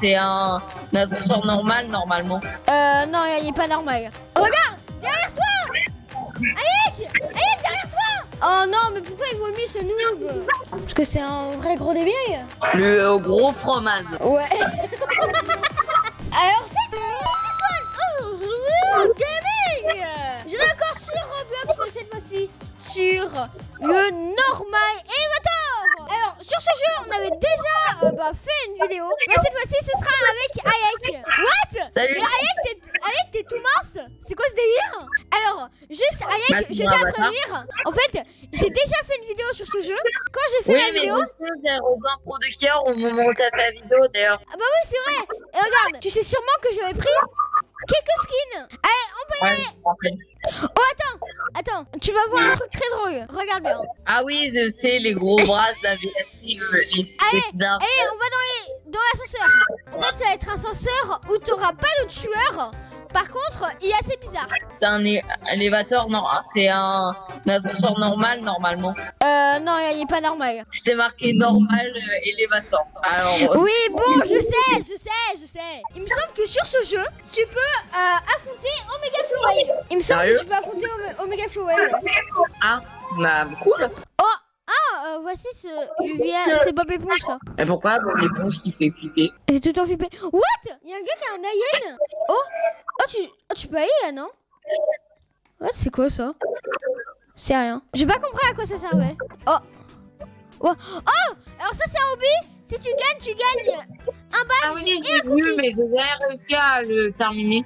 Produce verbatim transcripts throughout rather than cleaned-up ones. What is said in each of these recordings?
c'est un, un ascenseur normal normalement. Euh, non, il est pas normal. Regarde, derrière toi. Aïe, aïe, derrière toi. Oh non, mais pourquoi il vomit ce noob? Parce que c'est un vrai gros débile. Le euh, gros fromage. Ouais. Alors c'est c'est Swan. Oh, je veux gaming. Je vais encore sur Roblox, mais cette fois-ci sur le normal Elevator. Alors sur ce jeu, on avait déjà euh, bah, fait une vidéo, mais cette fois-ci, ce sera avec Ayek. What? Salut. Mais Ayek, t'es Ayek, t'es tout mince. C'est quoi ce délire? Alors, juste Ayek, bah, je tiens à prévenir. En fait, j'ai déjà fait une vidéo sur ce jeu. Quand j'ai fait Oui, la mais vidéo, je sais, j'ai Robin Producteur au moment où t'as fait la vidéo d'ailleurs. ah bah oui, c'est vrai. Et regarde, tu sais sûrement que j'avais pris quelques skins. Allez, on peut y aller. Ouais, Oh, attends, attends, tu vas voir un truc très drôle. Regarde bien. ah oui, je sais, les gros bras de la viative, les Allez, spectres. allez, on va dans les, dans l'ascenseur. En fait, ça va être un ascenseur où t'auras pas de tueur. Par contre, il est assez bizarre. C'est un é- élévateur, non, c'est un, un ascenseur normal normalement. Euh, non, il est pas normal. C'était marqué normal euh, élévateur. Alors, euh, Oui, bon, je sais, je sais, je sais. Il me semble que sur ce jeu, tu peux euh, affronter Omega Flowwave. Il me semble Sérieux que tu peux affronter Ome- Omega Flowwave. ah, bah cool. Oh, ah, euh, voici ce Luvia, c'est Bob Éponge ça. Et pourquoi l'éponge qui fait flipper? Et tout en flippé. What? Il y a un gars qui a un alien. Oh, oh tu, oh, tu peux aller là, non? What, c'est quoi ça? C'est rien. J'ai pas compris à quoi ça servait. Oh. Oh, oh, alors ça c'est un hobby. Si tu gagnes, tu gagnes un badge. Ah oui, et j'ai un cookie. vu, mais j'ai réussi à le terminer.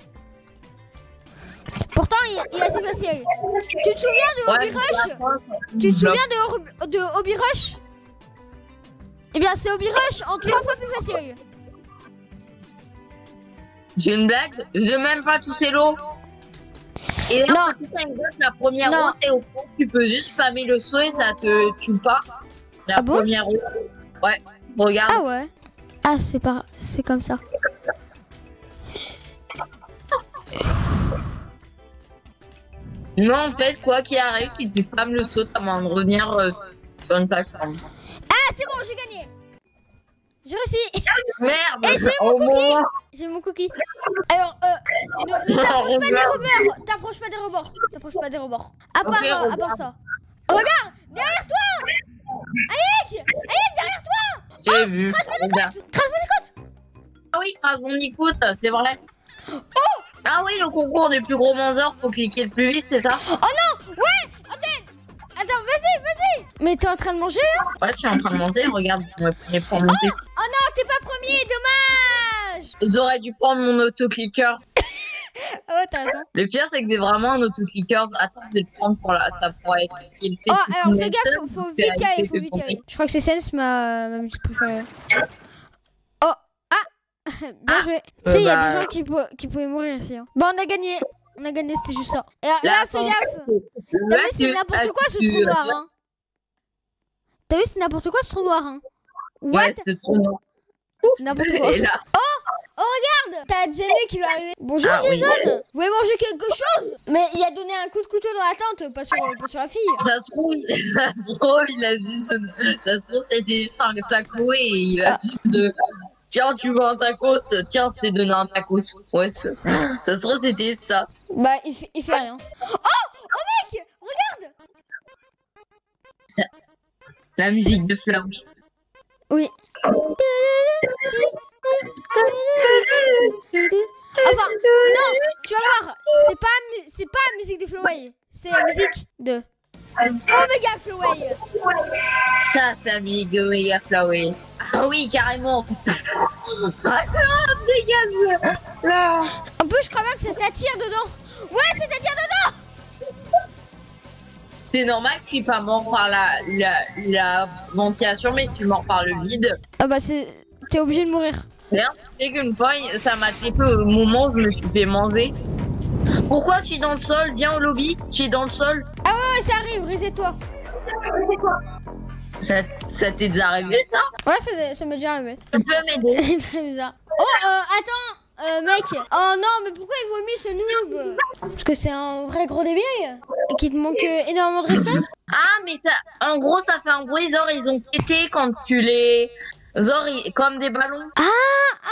Pourtant, il, il est assez facile. Tu te souviens de Hobby Rush? Tu te souviens de, Hor- de Hobby Rush? Eh bien, c'est Hobby Rush en trois fois plus facile. J'ai une blague, j'ai même pas touché l'eau. Et là, Non. quand tu fais une blague, la première Non. roue, t'es au fond, tu peux juste spammer le saut et ça te tue pas. La Ah bon? première roue. Ouais, regarde. Ah ouais. Ah, c'est pas, c'est comme ça. Non, en fait, quoi qu'il arrive, si tu spammes le saut, t'as moyen de revenir euh, sur une plateforme. Ah, c'est bon, j'ai gagné. J'ai réussi. Merde! Et j'ai au mon cookie. moins. J'ai mon cookie. Alors, euh, ne, ne t'approche pas des rebords. T'approches pas des rebords. T'approches pas des rebords. À part, Ok, euh, à regarde. part ça. Regarde, derrière toi. Ayek, Ayek, derrière toi. J'ai vu. Crash Regarde. Bandicoot. Crash Bandicoot. Ah oui, Crash Bandicoot, c'est vrai. Oh! Ah oui, le concours des plus gros mangeurs, faut cliquer le plus vite, c'est ça? Oh non, ouais. Attends, attends, vas-y, vas-y. Mais t'es en train de manger hein? Ouais, je suis en train de manger, regarde, on va premier pour monter. Oh non, t'es pas premier, dommage. J'aurais dû prendre mon autoclicker. Oh, t'as raison. Le pire, c'est que c'est vraiment un autoclicker. Attends, je vais le prendre pour la... ça pourrait être utile. Oh, alors fais gaffe, faut, faut C'est vite y aller, faut fait vite y tomber. aller. Je crois que c'est Sense ma, ma musique préférée. Oh, ah, bien Ah, joué. euh, Si, il y a bah, des gens qui, pou- qui pouvaient mourir ici. Hein. Bon, on a gagné. On a gagné, c'était juste ça. Et alors, là, fais gaffe. T'as vu, c'est n'importe quoi ce trou noir. Hein. T'as vu, c'est n'importe quoi ce trou noir. Hein. What? Ouais, c'est trop noir. C'est n'importe quoi. Et là, Oh, regarde, t'as Jenny qui va arriver. Bonjour Ah, oui. Jason. Vous voulez manger quelque chose? Mais il a donné un coup de couteau dans la tente, pas sur, pas sur la fille. ça se trouve, ça se trouve, il a juste... donné- Ça se trouve, c'était juste un taco et il a Ah. juste de... Tiens, tu veux un tacos? Tiens, c'est donné un tacos. Ouais, c'est- ça se trouve, c'était ça. Bah, il fait, il fait rien. Oh, oh mec, regarde. La musique de Flowey. Oui. Enfin, non, tu vas voir, c'est pas, mu- c'est pas la musique de Flowey, c'est la musique de Omega Flowey. Ça, c'est la musique de Omega Flowey. Ah oui, carrément. Ah non, dégage. Là. En plus, je crois bien que ça t'attire dedans. Ouais, ça t'attire dedans. C'est normal que je suis pas mort par la, la, la ventilation, mais tu mords par le vide. Ah bah, c'est, t'es obligé de mourir. D'ailleurs, tu sais qu'une fois, ça m'a tapé au moment où je me suis fait manger. Pourquoi je suis dans le sol? Viens au lobby, je suis dans le sol. Ah ouais, ouais, ça arrive, reset-toi. Ça, ça t'est déjà arrivé, ça? Ouais, ça, ça m'est déjà arrivé. Tu peux m'aider? Très bizarre. Oh, euh, attends, euh, mec. Oh non, mais pourquoi il vomit ce noob? Parce que c'est un vrai gros débile et qui te manque euh, énormément de respect. Ah, mais ça, en gros, ça fait un bruit, genre, ils ont pété quand tu les... Genre, ils- comme des ballons. Ah, ah,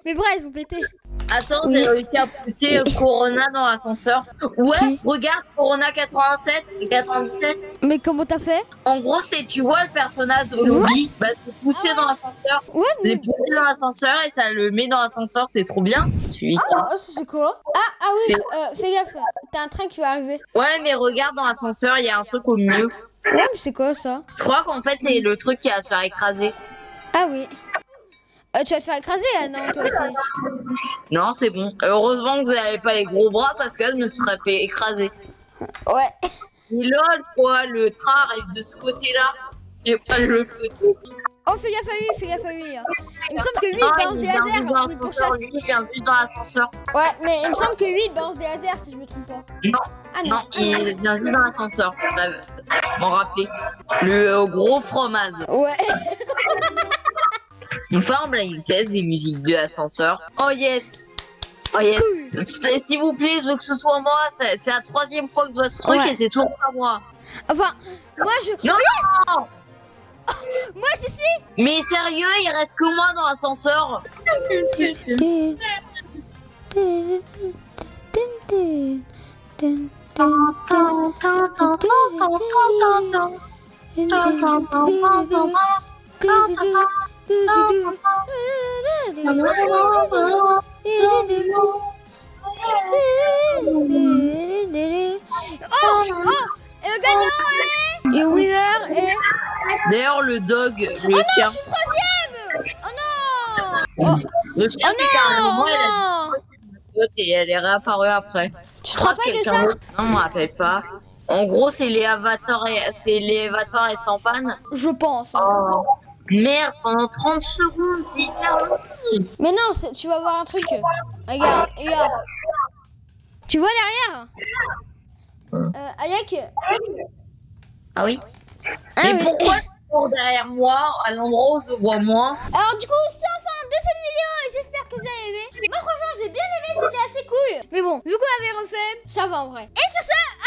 Mes bras, ils ont pété. Attends, Oui. j'ai réussi à pousser euh, Corona dans l'ascenseur. Ouais, Oui. regarde Corona quatre-vingt-sept et quatre-vingt-dix-sept. Mais comment t'as fait? En gros, c'est tu vois le personnage au lobby, bah c'est poussé dans l'ascenseur. Ouais, C'est mais... poussé dans l'ascenseur et ça le met dans l'ascenseur, c'est trop bien. Celui qui- Oh, c'est quoi? Ah, ah oui, C'est- euh, fais gaffe. T'as un train qui va arriver. Ouais, mais regarde dans l'ascenseur, il y a un truc au milieu. Ouais, mais c'est quoi ça? Je crois qu'en fait, c'est le truc qui va se faire écraser. Ah oui. Euh, tu vas te faire écraser, là, non, toi aussi? Non, c'est bon. Heureusement que vous n'avez pas les gros bras parce que là, je me serais fait écraser. Ouais. Mais lol, quoi, le train arrive de ce côté-là et pas de l'autre côté. Oh, fais gaffe à lui, fais gaffe à lui. Là. Il me semble que lui, Non, il balance il des vient lasers. juste dans Il l'ascenseur, pourchasse. lui, il vient juste dans l'ascenseur. Ouais, mais il me semble que lui, il balance des lasers, si je me trompe pas. Non, Ah non. non, il vient juste dans l'ascenseur. Ça m'en rappelait. Le euh, gros fromage. Ouais. Enfin, on blind test des musiques de l'ascenseur. Oh yes! Oh yes! S'il vous plaît, je veux que ce soit moi. C'est c'est la troisième fois que je vois ce truc Ouais. et c'est toujours pas moi. Enfin, moi, je... Non! Moi, je suis... Mais sérieux, il reste que moi dans l'ascenseur. Oh, oh, et le gagnant est... Le winner est... D'ailleurs, le dog, le Oh non, sien. je suis troisième. Oh non. Le sien, Oh c'était un non, moment, elle a non. et elle est réapparue après. Tu Je te crois rappelles de quelqu'un ça? d'autre- Non, je me rappelle pas. En gros, c'est les avatars et c'est les avatars étant fan. Je pense. hein. Oh merde, pendant trente secondes, c'est hyper long. Mais non, c'est- tu vas voir un truc. Regarde, regarde. Tu vois derrière euh, Ayek. Ah oui. Ah Mais oui. pourquoi tu cours derrière moi, à l'endroit où je vois moi? Alors du coup, c'est la fin de cette vidéo et j'espère que vous avez aimé. Moi franchement, j'ai bien aimé, c'était assez cool. Mais bon, vu qu'on avait refait, ça va en vrai. Et sur ça,